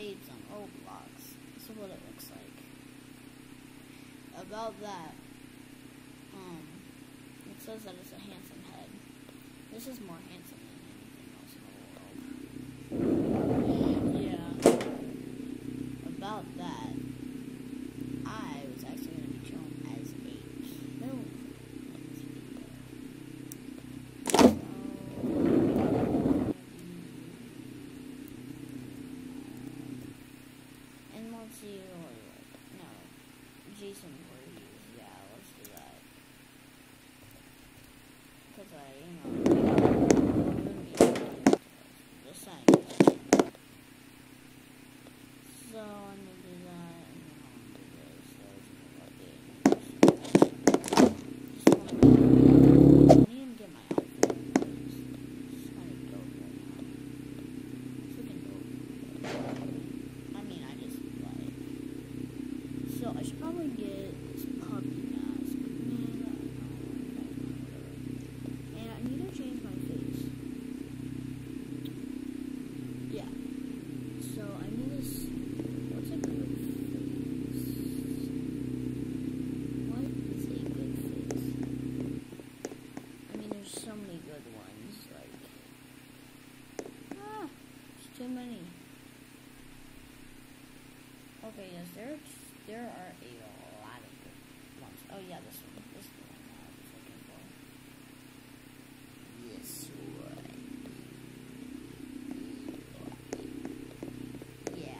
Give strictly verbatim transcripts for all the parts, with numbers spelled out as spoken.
AIDS on Roblox. This is what it looks like. About that, um, it says that it's a handsome head. This is more handsome than anything else in the world. Yeah. About that, I was actually going to be shown as a film in this video. So, and let's see, no, Jason Voorhees, yeah, let's do that. Because I, you know, just saying. So I'm gonna do that, and then I'm gonna do this. So it's gonna just wanna I need to get my outfit. It's kind of dope right now. It's looking dope. I mean, I just like. So I should probably get this puppy mask. Man, and I need to change my face. Yeah. So I need this. What's a good face? What is a good face? I mean, there's so many good ones. Like, ah, there's too many. Okay, yes, there there are a lot of good ones. Oh yeah, this one. This is the one that I was looking for. This one. Yeah.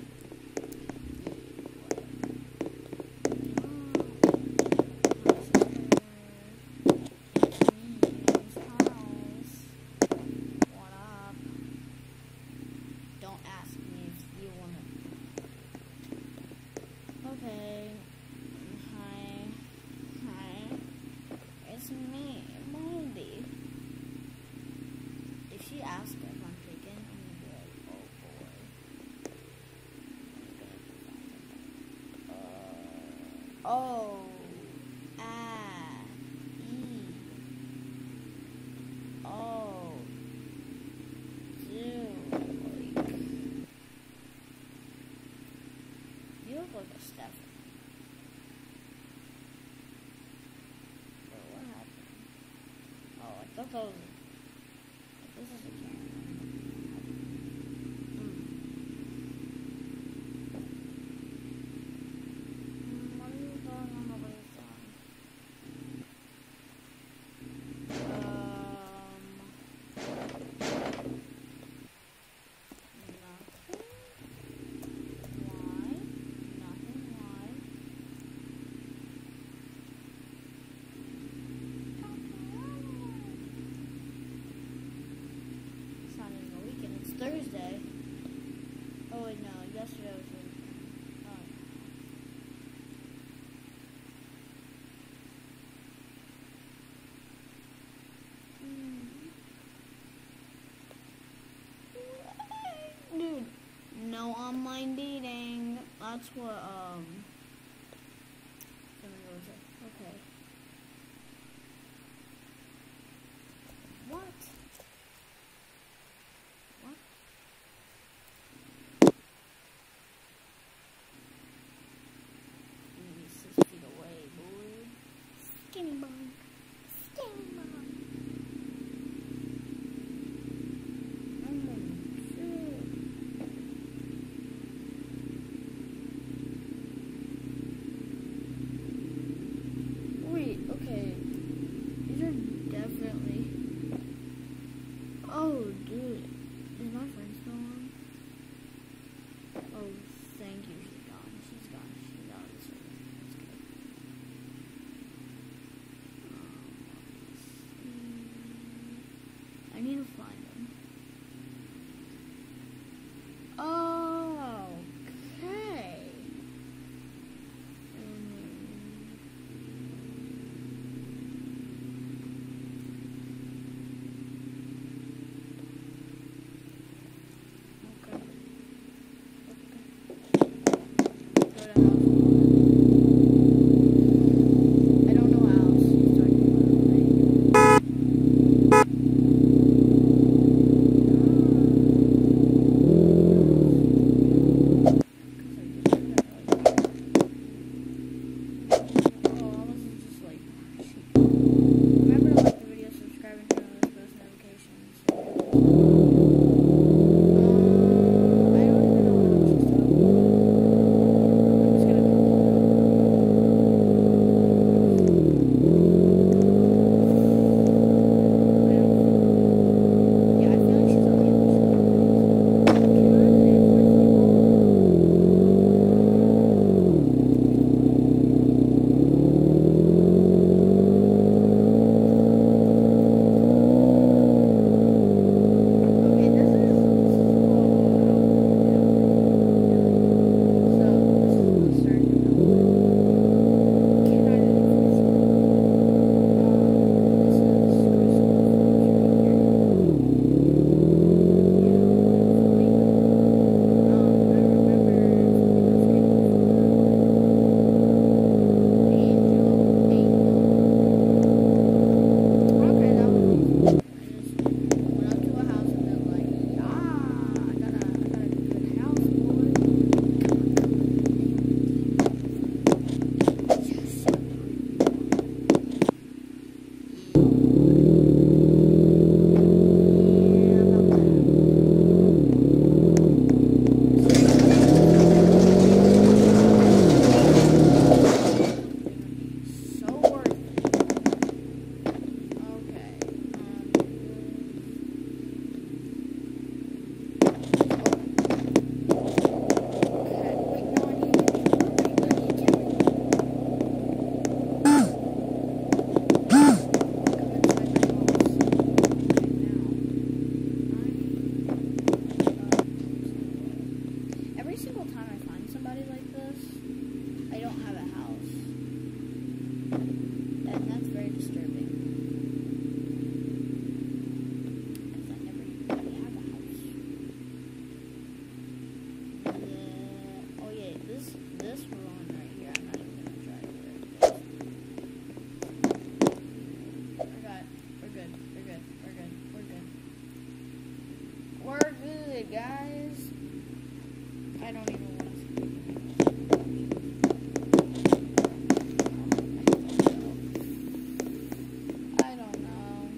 What up? Don't ask me if you wanna. Okay. Hi. Hi. It's me, Moldy. If she asks if I'm taken, I'm gonna be like, oh boy. Uh, oh. Ah. E. Oh. Dude. Like. You look like a Stephanie. But what happened? Oh, I thought that was. This is a camera. Mm. Mm, what are you doing on nobody's phone? Um. Nothing. Why? Nothing. Why? It's not even the weekend. It's Thursday. Oh wait, no. Yesterday was the weekend. Oh. Mm. Dude, no online dating. That's what um. Okay. What? What? Maybe six feet away, boy. Skinny bone. Skinny bone. Oh, shit. Wait, okay. These are definitely. Oh, dude. Is my friend still on? Oh, thank you. She's gone. She's gone. She's out of the server. That's good. Um, I need to find them. Oh, okay. guys. I don't even want to I don't know.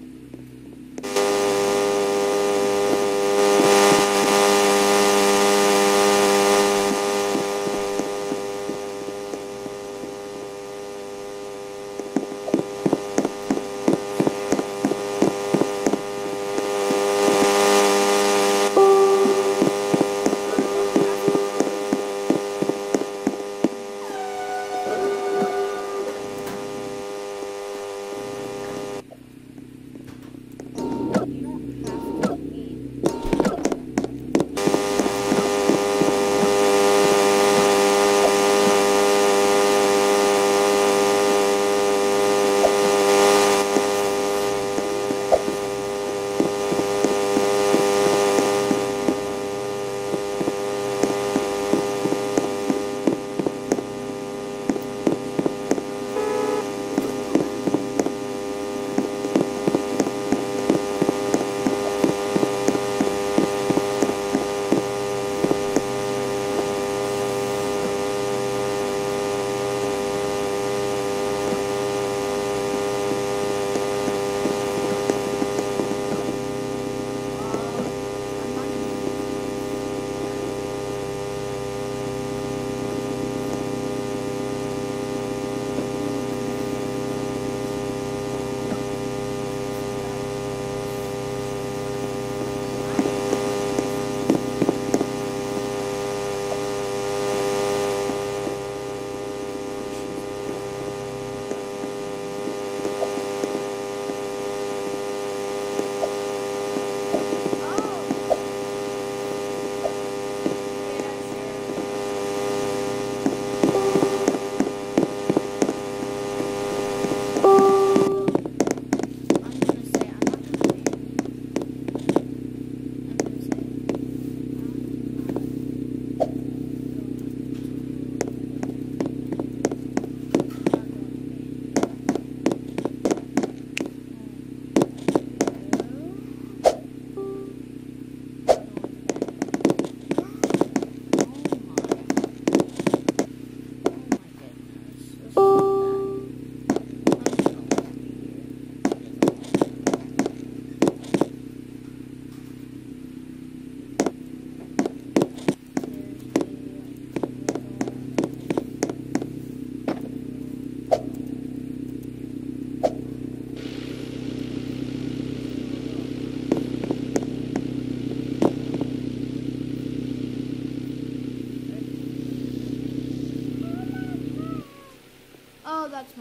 Oh, that's my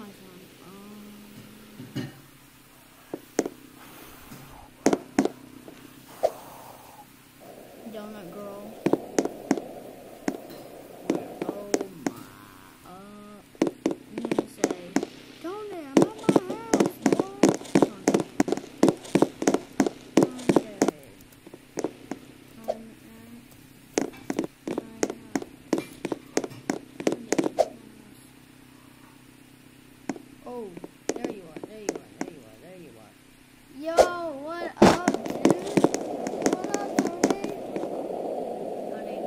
phone. Um, donut girl. Oh my. Uh, I'm gonna say, Tony, I'm at my house. What? Tony. Tony. I'm at Oh, there you are, there you are, there you are, there you are. Yo, what up, dude? What up, Tony? Tony.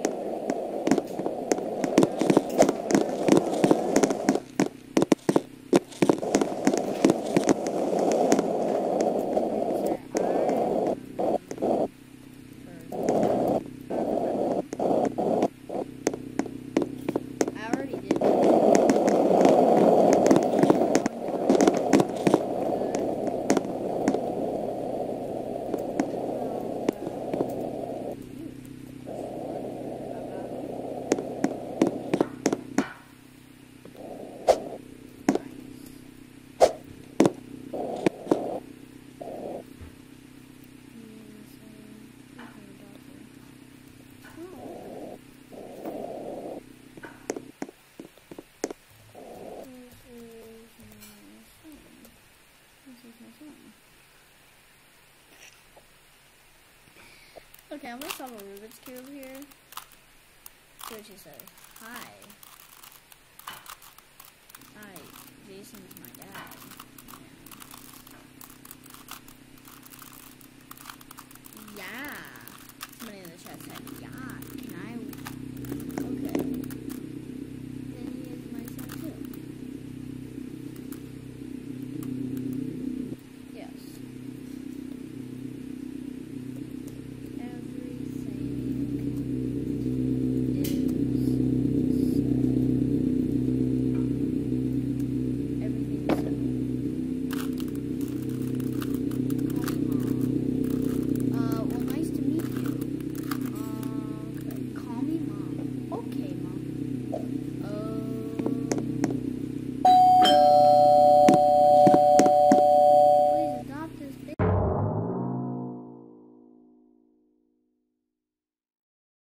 I already did it. Okay, I'm gonna solve a Rubik's Cube here. See what she says. Hi. Hi, Jason's my dad.